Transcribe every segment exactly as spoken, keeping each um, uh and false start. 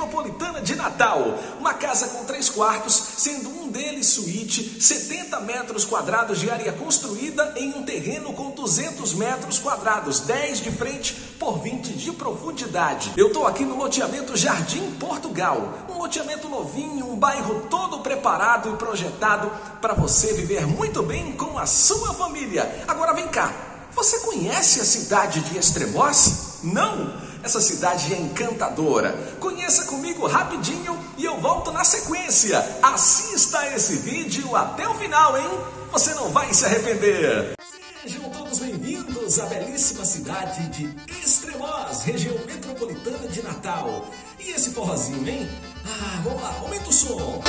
metropolitana de Natal. Uma casa com três quartos, sendo um deles suíte, setenta metros quadrados de área construída em um terreno com duzentos metros quadrados, dez de frente por vinte de profundidade. Eu estou aqui no loteamento Jardim Portugal, um loteamento novinho, um bairro todo preparado e projetado para você viver muito bem com a sua família. Agora vem cá, você conhece a cidade de Extremoz? Não? Essa cidade é encantadora. Conheça comigo rapidinho e eu volto na sequência. Assista esse vídeo até o final, hein? Você não vai se arrepender. Sejam todos bem-vindos à belíssima cidade de Extremoz, região metropolitana de Natal. E esse forrozinho, hein? Ah, vamos lá, aumenta o som.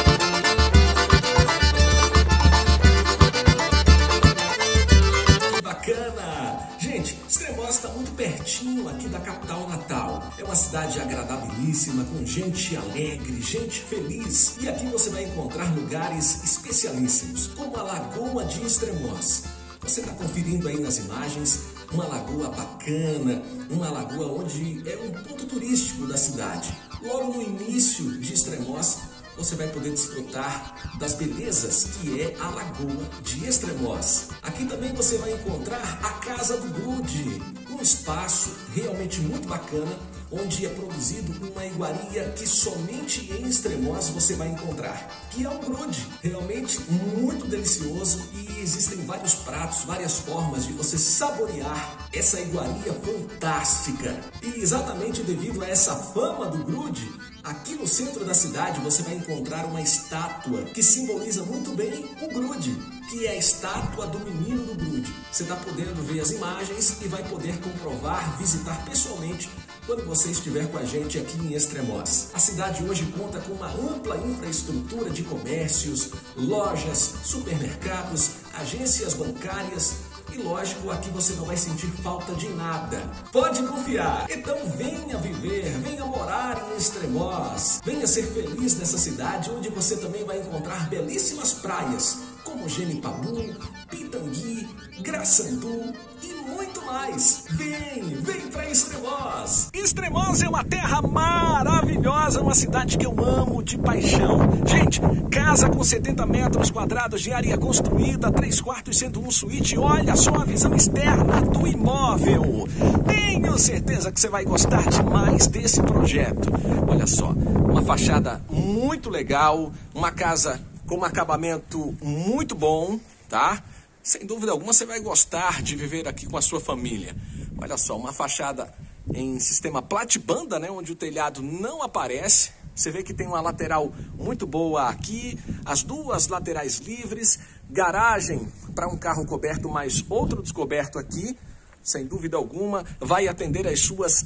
Que bacana! Gente, Extremoz está muito pertinho aqui da capital Natal. É uma cidade agradabilíssima, com gente alegre, gente feliz. E aqui você vai encontrar lugares especialíssimos, como a Lagoa de Extremoz. Você está conferindo aí nas imagens uma lagoa bacana, uma lagoa onde é um ponto turístico da cidade. Logo no início de Extremoz, você vai poder desfrutar das belezas que é a Lagoa de Extremoz. Aqui também você vai encontrar a Casa do Grude, um espaço realmente muito bacana, onde é produzido uma iguaria que somente em Extremoz você vai encontrar, que é o grude, realmente muito delicioso, e existem vários pratos, várias formas de você saborear essa iguaria fantástica. E exatamente devido a essa fama do grude, aqui no centro da cidade você vai encontrar uma estátua que simboliza muito bem o grude, que é a estátua do menino do grude. Você está podendo ver as imagens e vai poder comprovar, visitar pessoalmente quando você estiver com a gente aqui em Extremoz. A cidade hoje conta com uma ampla infraestrutura de comércios, lojas, supermercados, agências bancárias. E lógico, aqui você não vai sentir falta de nada. Pode confiar. Então venha viver, venha morar em Extremoz. Venha ser feliz nessa cidade, onde você também vai encontrar belíssimas praias, como Genipabu, Pitangui, Graçandu e muito mais. Vem, vem para Extremoz. Extremoz é uma terra maravilhosa, uma cidade que eu amo de paixão. Gente, casa com setenta metros quadrados de área construída, três quartos sendo um suíte. Olha só a visão externa do imóvel. Tenho certeza que você vai gostar demais desse projeto. Olha só, uma fachada muito legal, uma casa com um acabamento muito bom, tá? Sem dúvida alguma você vai gostar de viver aqui com a sua família. Olha só, uma fachada em sistema platibanda, né, onde o telhado não aparece. Você vê que tem uma lateral muito boa aqui, as duas laterais livres, garagem para um carro coberto mais outro descoberto aqui. Sem dúvida alguma, vai atender às suas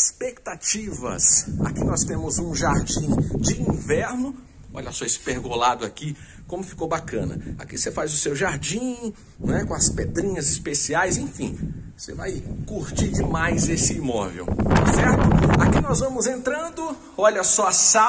expectativas. Aqui nós temos um jardim de inverno. Olha só esse pergolado aqui, como ficou bacana. Aqui você faz o seu jardim, né, com as pedrinhas especiais, enfim. Você vai curtir demais esse imóvel, tá certo? Aqui nós vamos entrando, olha só a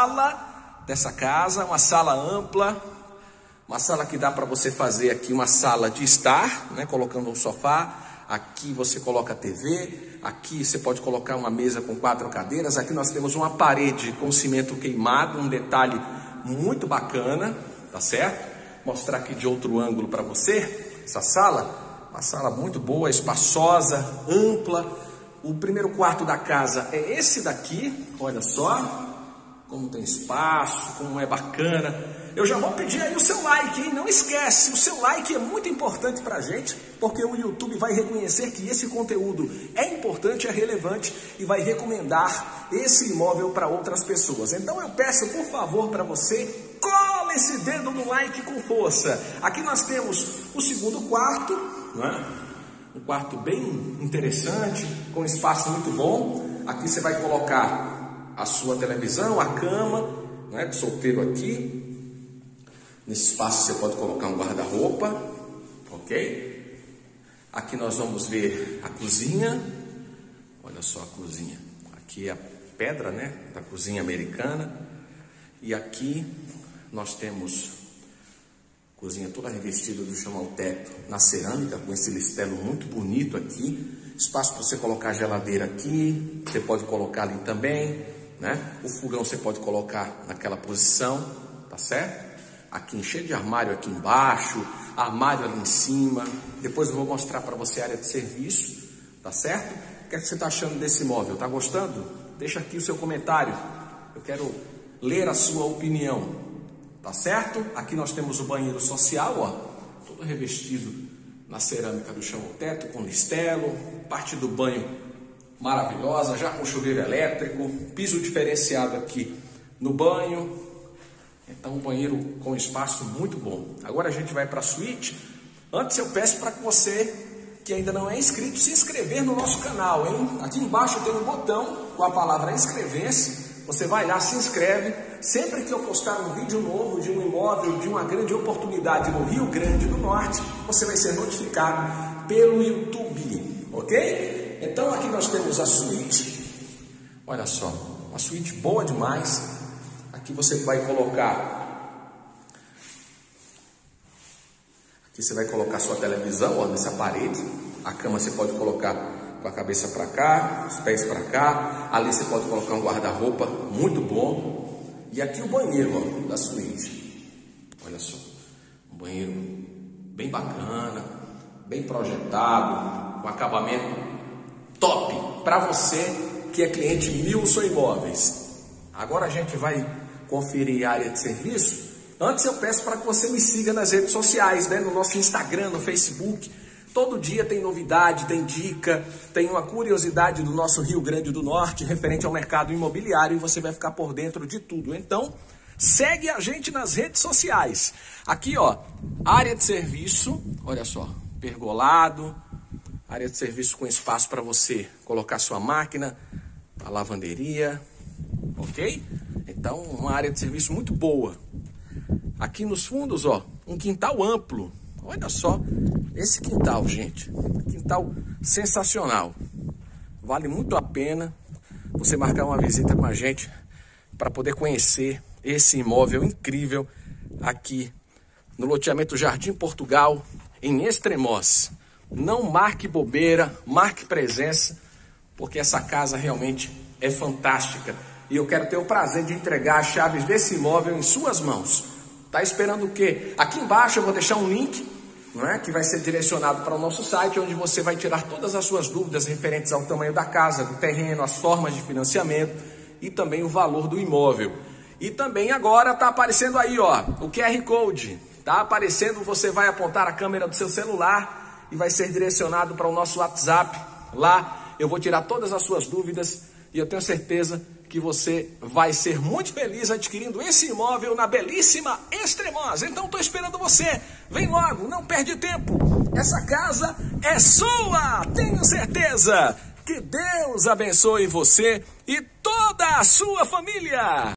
sala dessa casa, uma sala ampla. Uma sala que dá para você fazer aqui uma sala de estar, né, colocando um sofá. Aqui você coloca a T V, aqui você pode colocar uma mesa com quatro cadeiras. Aqui nós temos uma parede com cimento queimado, um detalhe muito bacana, tá certo? Mostrar aqui de outro ângulo para você, essa sala, uma sala muito boa, espaçosa, ampla. O primeiro quarto da casa é esse daqui, olha só, como tem espaço, como é bacana. Eu já vou pedir aí o seu like, hein? Não esquece, o seu like é muito importante pra gente, porque o YouTube vai reconhecer que esse conteúdo é importante, é relevante e vai recomendar esse imóvel para outras pessoas. Então eu peço, por favor, para você, cola esse dedo no like com força. Aqui nós temos o segundo quarto, né? Um quarto bem interessante, com espaço muito bom. Aqui você vai colocar a sua televisão, a cama, né? Solteiro aqui. Nesse espaço você pode colocar um guarda-roupa, ok? Aqui nós vamos ver a cozinha. Olha só a cozinha. Aqui é a pedra, né, da cozinha americana. E aqui nós temos cozinha toda revestida do chão ao teto na cerâmica, com esse listelo muito bonito aqui. Espaço para você colocar a geladeira aqui, você pode colocar ali também. né? O fogão você pode colocar naquela posição, tá certo? Aqui cheio de armário aqui embaixo, armário ali em cima. Depois eu vou mostrar para você a área de serviço, tá certo? O que é que você está achando desse imóvel? Tá gostando? Deixa aqui o seu comentário. Eu quero ler a sua opinião, tá certo? Aqui nós temos o banheiro social, ó, todo revestido na cerâmica do chão ao teto, com listelo, parte do banho maravilhosa, já com chuveiro elétrico, piso diferenciado aqui no banho. Então, um banheiro com espaço muito bom. Agora a gente vai para a suíte. Antes eu peço para que você, que ainda não é inscrito, se inscrever no nosso canal, hein? Aqui embaixo tem um botão com a palavra inscrever-se. Você vai lá, se inscreve. Sempre que eu postar um vídeo novo de um imóvel, de uma grande oportunidade no Rio Grande do Norte, você vai ser notificado pelo YouTube, ok? Então aqui nós temos a suíte. Olha só, uma suíte boa demais. Aqui você vai colocar, aqui você vai colocar sua televisão, ó, nessa parede. A cama você pode colocar com a cabeça para cá, os pés para cá. Ali você pode colocar um guarda-roupa muito bom. E aqui o banheiro, ó, da suíte. Olha só, um banheiro bem bacana, bem projetado, com acabamento top para você que é cliente Milson Imóveis. Agora a gente vai conferir a área de serviço. Antes eu peço para que você me siga nas redes sociais, né? No nosso Instagram, no Facebook. Todo dia tem novidade, tem dica, tem uma curiosidade do nosso Rio Grande do Norte referente ao mercado imobiliário e você vai ficar por dentro de tudo. Então, segue a gente nas redes sociais. Aqui, ó, área de serviço, olha só, pergolado, área de serviço com espaço para você colocar sua máquina, a lavanderia, ok? Então, uma área de serviço muito boa. Aqui nos fundos, ó, um quintal amplo. Olha só esse quintal, gente. Quintal sensacional. Vale muito a pena você marcar uma visita com a gente para poder conhecer esse imóvel incrível aqui no loteamento Jardim Portugal, em Extremoz. Não marque bobeira, marque presença, porque essa casa realmente é fantástica. E eu quero ter o prazer de entregar as chaves desse imóvel em suas mãos. Tá esperando o quê? Aqui embaixo eu vou deixar um link, não é? Que vai ser direcionado para o nosso site, onde você vai tirar todas as suas dúvidas referentes ao tamanho da casa, do terreno, as formas de financiamento e também o valor do imóvel. E também agora tá aparecendo aí, ó, o Q R Code. Tá aparecendo, você vai apontar a câmera do seu celular e vai ser direcionado para o nosso WhatsApp. Lá eu vou tirar todas as suas dúvidas e eu tenho certeza que você vai ser muito feliz adquirindo esse imóvel na belíssima Extremoz. Então estou esperando você. Vem logo, não perde tempo. Essa casa é sua, tenho certeza. Que Deus abençoe você e toda a sua família.